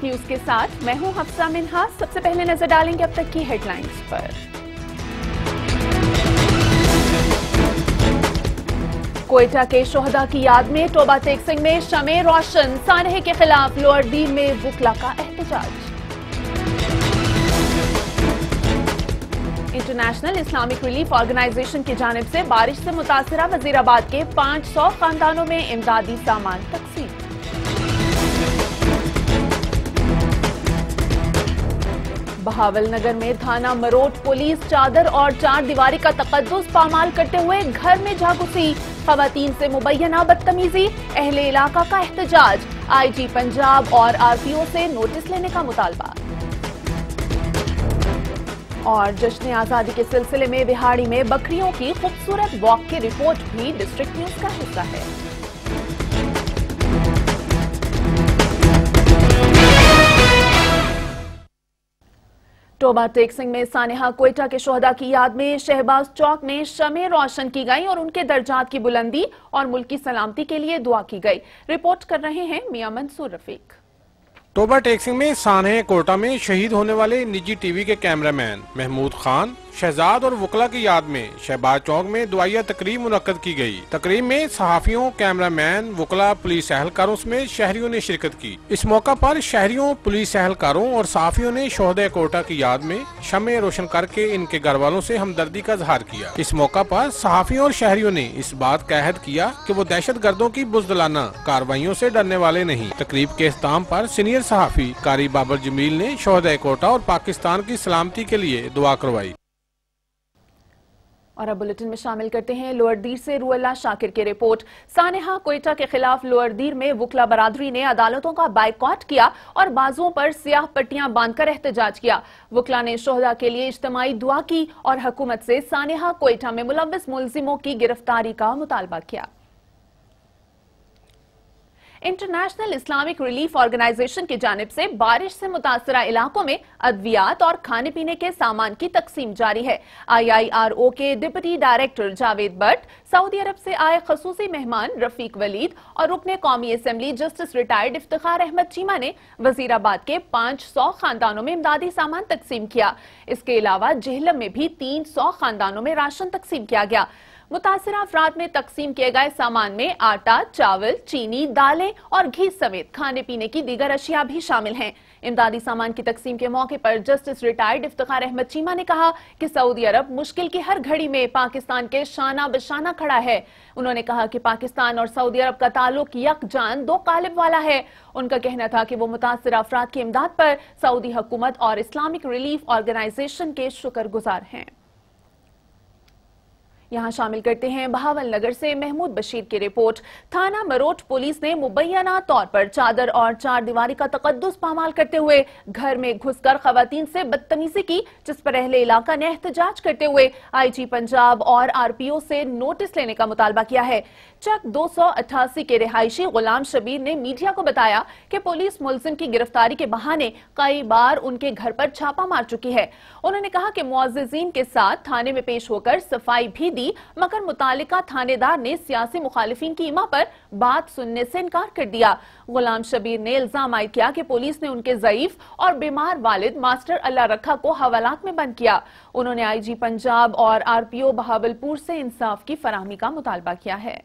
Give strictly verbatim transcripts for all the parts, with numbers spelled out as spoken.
News के साथ मैं हूं हफ्सा मिन्हा। सबसे पहले नजर डालेंगे अब तक की हेडलाइंस पर। कोयटा के शोहदा की याद में टोबा टेक सिंह में शमे रोशन, सानहे के खिलाफ लोअर दीन में वुकला का एहतजाज। इंटरनेशनल इस्लामिक रिलीफ ऑर्गेनाइजेशन की जानिब से बारिश से मुतासिरा वजीराबाद के पाँच सौ खानदानों में इमदादी सामान तकसीम। बहावलनगर में थाना मरोट पुलिस चादर और चार दीवारी का तकद्दुस पामाल करते हुए घर में जा घुसी। खवातीन से मुबैना बदतमीजी, अहले इलाका का एहतजाज। आईजी पंजाब और आरपीओ से नोटिस लेने का मुतालबा। और जश्न आजादी के सिलसिले में बिहाड़ी में बकरियों की खूबसूरत वॉक की रिपोर्ट भी डिस्ट्रिक्ट न्यूज का हिस्सा है। टोबा टेक सिंह में सानेहा कोयटा के शोहदा की याद में शहबाज चौक में शमे रोशन की गई और उनके दर्जात की बुलंदी और मुल्क की सलामती के लिए दुआ की गई। रिपोर्ट कर रहे हैं मियां मंसूर रफीक। टोबा टेक सिंह में सानहे कोटा में शहीद होने वाले निजी टीवी के कैमरामैन महमूद खान, शहजाद और वकला की याद में शहबाज चौक में दुआया तकरीब मुनक्कद की गई। तकरीब में सहाफियों, कैमरामैन, वकला, पुलिस एहलकारों समेत शहरियों ने शिरकत की। इस मौका पर शहरियों, पुलिस एहलकारों और सहाफियों ने शोहदे कोटा की याद में शमे रोशन करके इनके घर वालों से हमदर्दी का इजहार किया। इस मौका पर सहाफियों और शहरियों ने इस बात का अहद किया कि वो दहशत गर्दों की बुज़दिलाना कार्रवाइयों से डरने वाले नहीं। तकरीब के इख्तिताम पर सीनियर सहाफी कारी बाबर जमील ने शोहदे कोटा और पाकिस्तान की सलामती के लिए दुआ करवाई। और अब बुलेटिन में शामिल करते हैं लोअर दीर से रुअल्ला शाकिर की रिपोर्ट। सानेहा कोयटा के खिलाफ लोअर दीर में वुकला बरादरी ने अदालतों का बाइकॉट किया और बाजुओं पर सियाह पट्टियां बांधकर एहतजाज किया। वुकला ने शोहदा के लिए इज्तिमाई दुआ की और हुकूमत से सानेहा कोयटा में मुलव्विस मुलजिमों की गिरफ्तारी का मुतालबा किया। इंटरनेशनल इस्लामिक रिलीफ ऑर्गेनाइजेशन की जानिब से बारिश से मुतासरा इलाकों में अद्वियात और खाने पीने के सामान की तकसीम जारी है। आई आई आर ओ के deputy director Javed Bhatt, Saudi Arab से आए खसूसी मेहमान रफीक वलीद और रुकने कौमी assembly justice retired Iftikhar Ahmed Cheema ने वजीराबाद के पाँच सौ खानदानों में इमदादी सामान तकसीम किया। इसके अलावा जेहलम में भी तीन सौ खानदानों में राशन तकसीम किया गया। मुतासिरा अफराद में तकसीम किए गए सामान में आटा, चावल, चीनी, दालें और घी समेत खाने पीने की दीगर अशिया भी शामिल हैं। इमदादी सामान की तकसीम के मौके पर जस्टिस रिटायर्ड इफ्तिखार अहमद चीमा ने कहा कि सऊदी अरब मुश्किल की हर घड़ी में पाकिस्तान के शाना बशाना खड़ा है। उन्होंने कहा कि पाकिस्तान और सऊदी अरब का ताल्लुक यकजान दो कालिब वाला है। उनका कहना था कि वो मुतासिरा अफराद की इमदाद पर सऊदी हुकूमत और इस्लामिक रिलीफ ऑर्गेनाइजेशन के शुक्रगुजार हैं। यहां शामिल करते हैं बहावलनगर से महमूद बशीर की रिपोर्ट। थाना मरोट पुलिस ने मुबैना तौर पर चादर और चार दीवारी का तकद्दुस पामाल करते हुए घर में घुसकर खवातीन से बदतमीजी की, जिस पर अहले इलाका ने एहतजाज करते हुए आईजी पंजाब और आरपीओ से नोटिस लेने का मुतालबा किया है। चक दो सौ अट्ठासी के रिहायशी गुलाम शबीर ने मीडिया को बताया कि पुलिस मुलजिम की गिरफ्तारी के बहाने कई बार उनके घर पर छापा मार चुकी है। उन्होंने कहा कि मुअज़्ज़िज़ीन के साथ थाने में पेश होकर सफाई भी दी, मगर मुतालिका थानेदार ने सियासी मुखालिफिन की इमा पर बात सुनने से इनकार कर दिया। गुलाम शबीर ने इल्जाम आयद किया कि पुलिस ने उनके ज़ईफ और बीमार वालिद मास्टर अल्लाह रखा को हवालात में बंद किया। उन्होंने आईजी पंजाब और आरपीओ बहावलपुर से इंसाफ की फराहमी का मुतालबा किया है।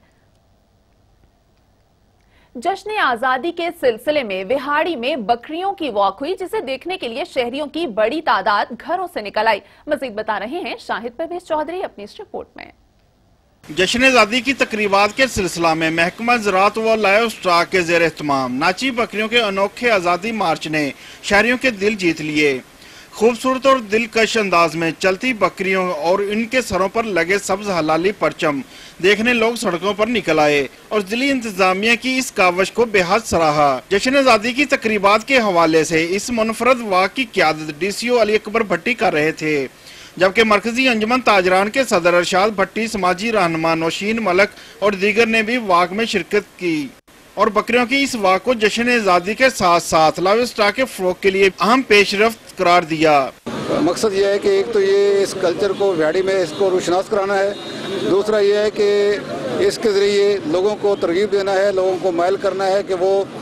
जश्न आजादी के सिलसिले में बिहाड़ी में बकरियों की वॉक हुई, जिसे देखने के लिए शहरियों की बड़ी तादाद घरों से निकल आई। मजीद बता रहे हैं शाहिद परवेज चौधरी अपनी इस रिपोर्ट में। जश्न आजादी की तकरीबात के सिलसिला में महकमा ज़राअत व लाइव स्टॉक के ज़ेर एहतमाम नाची बकरियों के अनोखे आज़ादी मार्च ने शहरियों के दिल जीत लिए। खूबसूरत और दिलकश अंदाज में चलती बकरियों और इनके सरों पर लगे सब्ज हलाली परचम देखने लोग सड़कों पर निकल आए और दिल्ली इंतजामिया की इस कावश को बेहद सराहा। जश्न आजादी की तकरीबात के हवाले से इस मुनफरद वाक की क़यादत D C O Ali Akbar Bhatti कर रहे थे, जबकि मरकजी अंजुमन ताजरान के सदर अरशाद भट्टी, समाजी रहनुमा नौशीन मलक और दीगर ने भी वाक में शिरकत की और बकरियों की इस वाक को जश्न आजादी के साथ साथ लाइव स्टॉक के फ़रोग़ के लिए अहम पेशरफ्त करार दिया। मकसद ये है कि एक तो ये इस कल्चर को बिहाड़ी में इसको रोशनास कराना है, दूसरा ये है कि इसके ज़रिए लोगों को तरगीब देना है, लोगों को माइल करना है कि वो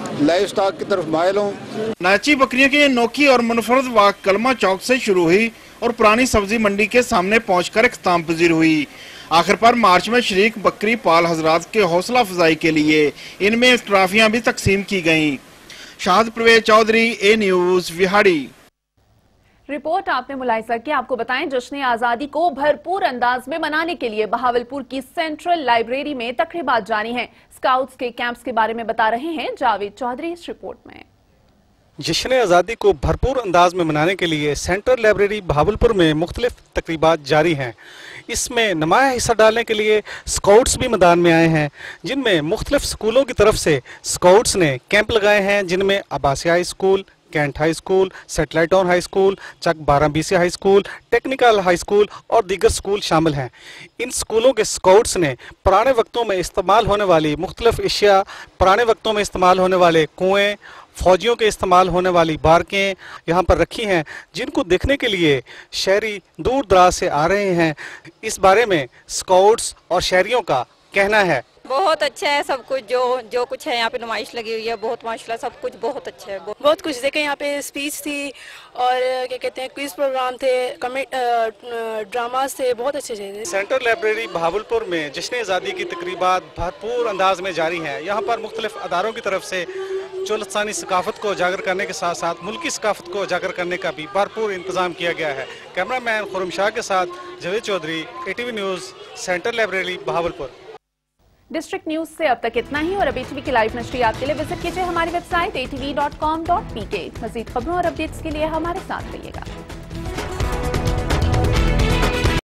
लाइव स्टॉक की तरफ मायल हूँ। नाची बकरियों की अनोखी और मुनफरद वाक कलमा चौक से शुरू हुई और पुरानी सब्जी मंडी के सामने पहुंचकर इख्तिताम पजीर हुई। आखिर पर मार्च में शरीक बकरी पाल हजरात के हौसला अफजाई के लिए इनमें ट्रॉफियां भी तकसीम की गयी। Shahid Parvez Chaudhry, A News, Vehari. Report आपने मुलाहिजा की। आपको बताएं, जश्न आजादी को भरपूर अंदाज में मनाने के लिए बहावलपुर की सेंट्रल लाइब्रेरी में तकरीबात जारी हैं। स्काउट्स के कैंप्स के बारे में बता रहे हैं जावेद चौधरी इस रिपोर्ट में। जश्न आज़ादी को भरपूर अंदाज में मनाने के लिए सेंट्रल लाइब्रेरी बहावलपुर में मुख्तलिफ तकरीबात जारी हैं। इसमें नुमाया हिस्सा डालने के लिए स्काउट्स भी मैदान में आए हैं, जिनमें मुख्तलिफ स्कूलों की तरफ से स्काउट्स ने कैंप लगाए हैं, जिनमें Abbasia high school, cantt high school, satellite town high school, Chak बारह BC high school, technical high school और दीगर स्कूल शामिल हैं। इन स्कूलों के स्काउट्स ने पुराने वक्तों में इस्तेमाल होने वाली मुख्तलिफ अशिया, पुराने वक्तों में इस्तेमाल होने वाले कुएँ, फौजियों के इस्तेमाल होने वाली बारकें यहाँ पर रखी हैं, जिनको देखने के लिए शहरी दूर दराज से आ रहे हैं। इस बारे में स्काउट्स और शहरियों का कहना है। बहुत अच्छा है सब कुछ, जो जो कुछ है यहाँ पे नुमाइश लगी हुई है, बहुत माशाल्लाह सब कुछ बहुत अच्छा है। बहुत कुछ देखे, यहाँ पे स्पीच थी और क्या कहते हैं क्विज प्रोग्राम थे, ड्रामास थे, बहुत अच्छे थे। सेंट्रल लाइब्रेरी बहावलपुर में जश्न आज़ादी की तकरीबात भरपूर अंदाज में जारी हैं। यहाँ पर मुख्तलिफ अदारों की तरफ से चोलस्तानी सकाफत को उजागर करने के साथ साथ मुल्की सकाफत को उजागर करने का भी भरपूर इंतजाम किया गया है। कैमरामैन खुरम शाह के साथ Javed Chaudhry, ATV news, central library Bahawalpur. District news से अब तक इतना ही और अब एटीवी की लाइव नशरियात के लिए विजिट कीजिए हमारी website A T V dot com dot P K. मजीद खबरों और अपडेट्स के लिए हमारे साथ रहिएगा।